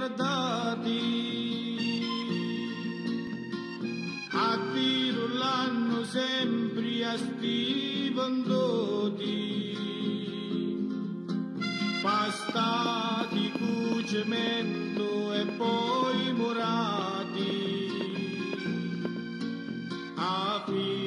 guardati, attiro l'anno sempre a sti venduti, pastati cu cemento e poi murati, a